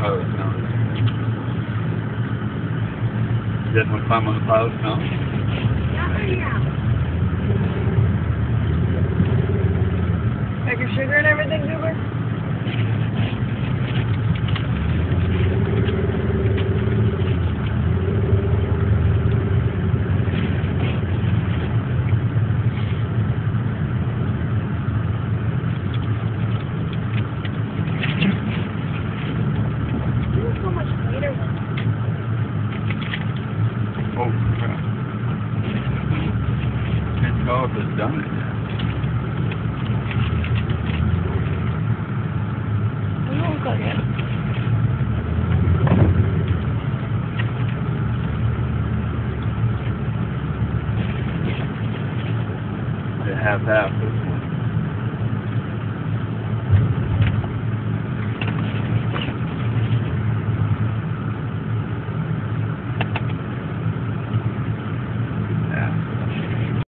pilot's nose. You guys want to climb on the pilot's nose? Yeah. Like your sugar and everything, Goober? So much later. Oh, crap. Can't tell if it's done it yet. Doesn't look like it. Half-half.